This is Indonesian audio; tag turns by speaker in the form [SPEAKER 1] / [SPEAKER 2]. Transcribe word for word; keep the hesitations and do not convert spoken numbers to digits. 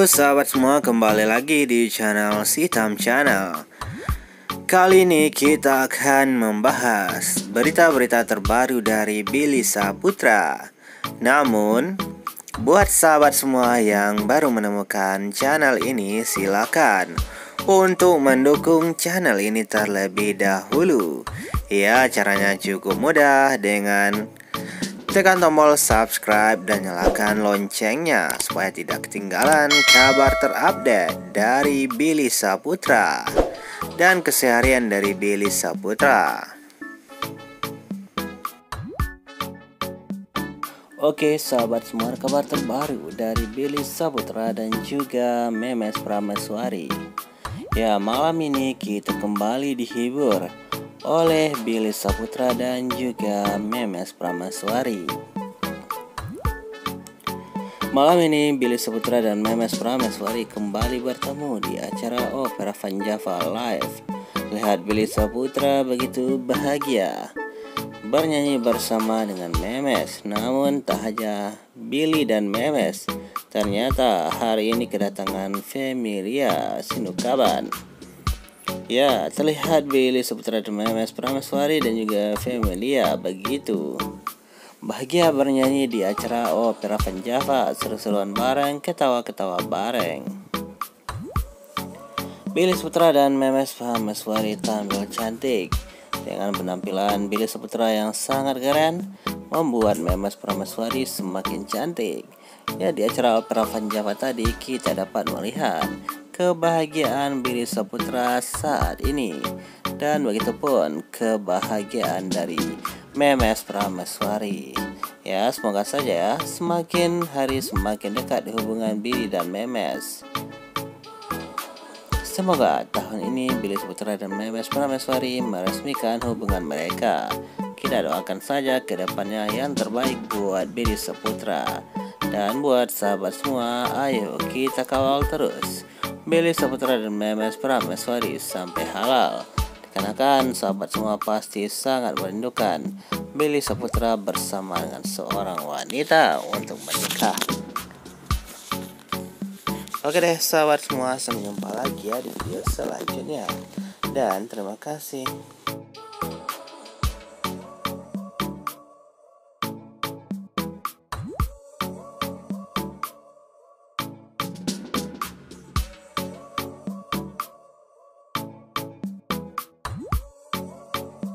[SPEAKER 1] Halo sahabat semua, kembali lagi di channel Sitam Channel. Kali ini kita akan membahas berita-berita terbaru dari Billy Saputra. Namun, buat sahabat semua yang baru menemukan channel ini, silakan untuk mendukung channel ini terlebih dahulu. Ya, caranya cukup mudah dengan tekan tombol subscribe dan nyalakan loncengnya supaya tidak ketinggalan kabar terupdate dari Billy Saputra dan keseharian dari Billy Saputra. Oke sahabat semua, kabar terbaru dari Billy Saputra dan juga Memes Prameswari. Ya, malam ini kita kembali dihibur oleh Billy Saputra dan juga Memes Prameswari. Malam ini Billy Saputra dan Memes Prameswari kembali bertemu di acara Opera Van Java Live. Lihat Billy Saputra begitu bahagia bernyanyi bersama dengan Memes. Namun tak hanya Billy dan Memes, ternyata hari ini kedatangan Femilia Sinukaban. Ya, terlihat Billy Saputra dan Memes Prameswari dan juga Femilia begitu bahagia bernyanyi di acara Opera Van Java, seru-seruan bareng, ketawa-ketawa bareng. Billy Saputra dan Memes Prameswari tampil cantik dengan penampilan Billy Saputra yang sangat keren, membuat Memes Prameswari semakin cantik. Ya, di acara Opera Van Java tadi kita dapat melihat kebahagiaan Billy Saputra saat ini, dan begitupun kebahagiaan dari Memes Prameswari. Ya, semoga saja ya semakin hari semakin dekat hubungan Billy dan Memes. Semoga tahun ini Billy Saputra dan Memes Prameswari meresmikan hubungan mereka. Kita doakan saja ke depannya yang terbaik buat Billy Saputra. Dan buat sahabat semua, ayo kita kawal terus Billy Saputra dan Memes Prameswari sampai halal. Dikarenakan sahabat semua pasti sangat merindukan Billy Saputra bersama dengan seorang wanita untuk menikah. Oke deh sahabat semua, sampai jumpa lagi ya di video selanjutnya. Dan terima kasih.